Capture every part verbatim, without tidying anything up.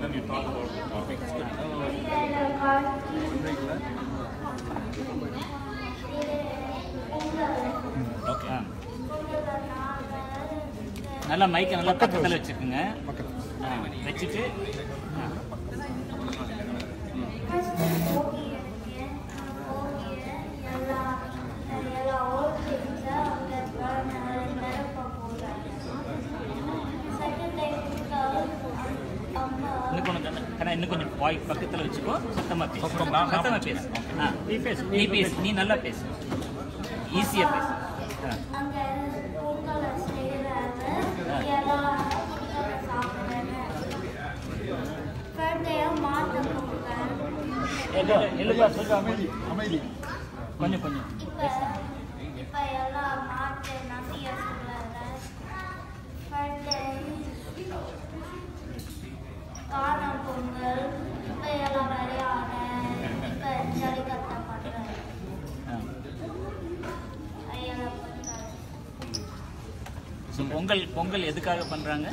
then you talk about the topics. Okay. நல்லா மைக்க நல்லா பக்கத்துல வச்சுக்கோங்க. வச்சுட்டு இன்னும் கொஞ்சம் இன்னும் கொஞ்சம் வாய் பக்கத்தில் வச்சுக்கோ. சத்தமாக பேசு. சத்தமாக பேசு. ஆ நீ பேசு. நீ பேசு. நீ நல்லா பேசு. ஈஸியாக பேசு. அமைதி அமைதி கொஞ்சம் கொஞ்சம் காரணம் பொங்கல் இப்போ எல்லாம் விளையாட இப்போ ஜல்லிக்கட்டை பண்ணுறேன். பொங்கல் பொங்கல் எதுக்காக பண்ணுறாங்க?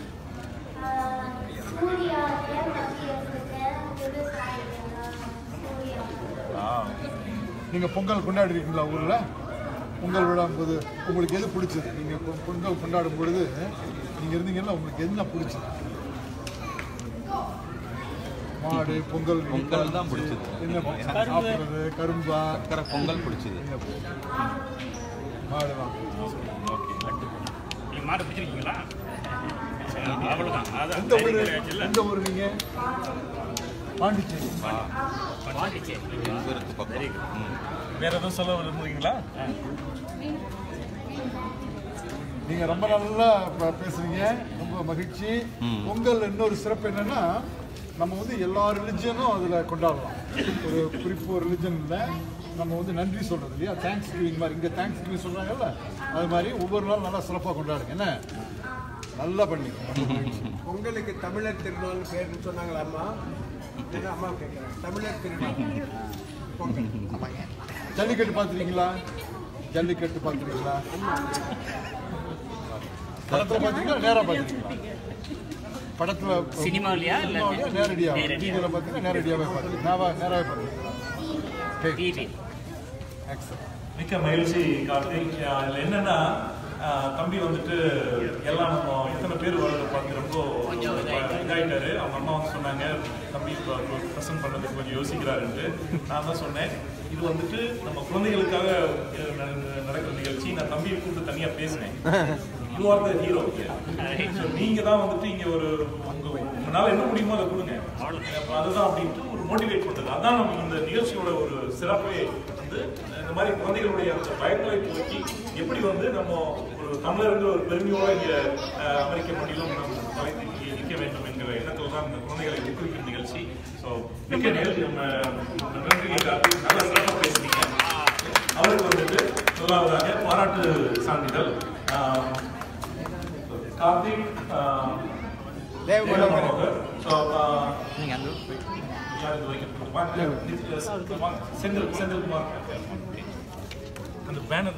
நீங்கள் பொங்கல் கொண்டாடுறீங்களா ஊரில்? பொங்கல் விழாம் போது உங்களுக்கு எது பிடிச்சது? நீங்கள் பொங்கல் கொண்டாடும் பொழுது நீங்கள் இருந்தீங்கன்னா உங்களுக்கு என்ன பிடிச்சது? மாடு பொங்கல் பொங்கல் தான் பிடிச்சது. என்ன சாப்பிட்றது? கரும்பா பொங்கல் பிடிச்சது. மாடு தான். மாடு பிடிச்சிருக்கீங்களா? அவ்வளோதான். எந்த ஊர்? எந்த ஊர் நீங்கள்? பாண்டிச்சேரி. பாண்டிச்சேரி. வேற எதுவும் சொல்ல விரும்புறீங்களா? நீங்கள் ரொம்ப நல்லா பேசுறீங்க. ரொம்ப மகிழ்ச்சி. பொங்கல் இன்னொரு சிறப்பு என்னன்னா நம்ம வந்து எல்லா ரிலிஜனும் அதில் கொண்டாடலாம். ஒரு குறிப்பு ஒரு ரிலிஜன் இல்லை, நம்ம வந்து நன்றி சொல்கிறது இல்லையா? தேங்க்ஸ் கிவிங் மாதிரி இங்கே தேங்க்ஸ் கிவிங் சொல்கிறாங்கல்ல, அது மாதிரி ஒவ்வொரு நாளும் நல்லா சிறப்பாக கொண்டாடுங்க. என்ன நல்லா பண்ணி. பொங்கலுக்கு தமிழர் திருநாள் பேர்னு சொன்னாங்களா அம்மா? அம்மா கேட்குறேன். தமிழர் திருநாள் பொங்கல். ஜல்லிக்கட்டு பார்த்துருக்கீங்களா? ஜல்லிக்கட்டு பார்த்துருக்கீங்களா? படத்தில் பார்த்தீங்களா? நேராக பார்த்துருக்கீங்களா? படத்தில் சினிமாவிலையா இல்லை நேரடியாக? டிவியில் பார்த்தீங்கன்னா நேரடியாகவே பார்த்துருக்கேன். நான் நேராகவே பார்த்துருக்கேன். மிக்க மகிழ்ச்சி கார்த்திக். அதில் என்னன்னா தம்பி வந்துட்டு எல்லாம் நம்ம எத்தனை பேர் வர்றதை பார்த்து ரொம்ப இதாகிட்டாரு. அவங்க அம்மா வந்து சொன்னாங்க தம்பி இப்போ ப்ரெசென்ட் பண்ணுறதுக்கு கொஞ்சம் யோசிக்கிறாருன்ட்டு. நான் தான் சொன்னேன் இது வந்துட்டு நம்ம குழந்தைகளுக்காக நடக்கிற நிகழ்ச்சி. நான் தம்பியை கூப்பிட்டு தனியாக பேசினேன். You are the hero. So நீங்கள் தான் வந்துட்டு இங்கே ஒரு உங்கள் உங்களால் என்ன முடியுமோ அதை கொடுங்க, அதுதான் அப்படின்ட்டு ஒரு மோட்டிவேட் பண்ணுறது. அதான் நம்ம இந்த நிகழ்ச்சியோட ஒரு சிறப்பே வந்து இந்த மாதிரி குழந்தைகளுடைய அந்த பயங்களை போக்கி எப்படி வந்து நம்ம ஒரு தமிழர்கள் ஒரு பெருமையோட இங்கே அமெரிக்க மொழியிலும் நம்ம தலைத்து நிற்க வேண்டும் என்கிற எண்ணத்தில் தான் இந்த குழந்தைகளை ஊக்குவிக்கும் நிகழ்ச்சி. ஸோ மிக்க நிகழ்ச்சி நம்ம நன்றி கார்த்திக், நல்லா சிறப்பாக பேசுனீங்க. அவருக்கு வந்துட்டு முதலாவதாக பாராட்டு சான்றிதழ். கார்த்திக் தேவமனோகர். ஸோ செந்தில் செந்தில்குமார் அந்த பேனர்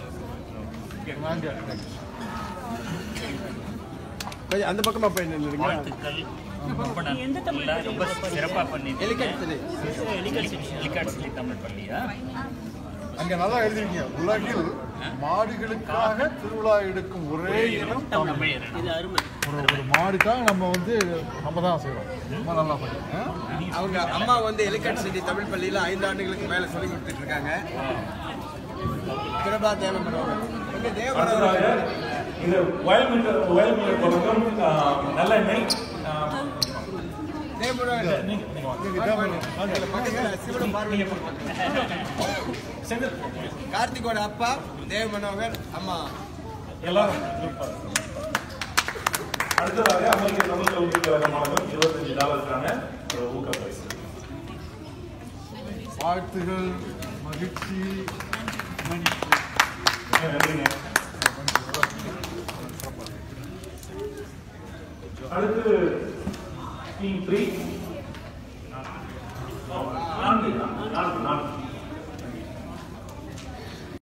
கொஞ்சம் அந்த பக்கமாக போய் நின்றுங்க. வாழ்த்துக்கள். ரொம்ப சிறப்பாக பண்ணி எலிகாட்சிலி தமிழ் பள்ளியா? அங்கே நல்லா எழுதிருக்கீங்க. உலகில் மாடுகளுக்காக திருவிழா எடுக்கும் ஒரே இனம் தமிழ். ஒரு ஒரு மாடுக்காக நம்ம வந்து நம்ம தான் செய்வோம். ரொம்ப நல்லா பண்ணுங்க. அவங்க அம்மா வந்து எலிகட் சிட்டி தமிழ் பள்ளியில் ஐந்து ஆண்டுகளுக்கு மேலே சொல்லி கொடுத்துட்டு இருக்காங்க. பிரபா தேவமனோகர். இது வயல்மில் வயல்மில் தொடக்கம் நல்லெண்ணெய் கார்த்திகோட அப்பா தேவ மனோகர், அம்மா எல்லாரும். அடுத்ததாக அமெரிக்க தமிழ் கல்வி கழக மாணவன் இருபத்தஞ்சு டாலருக்கான ஒரு ஊக்க பரிசு. வாழ்த்துகள், மகிழ்ச்சி. அடுத்து டீம் த்ரீ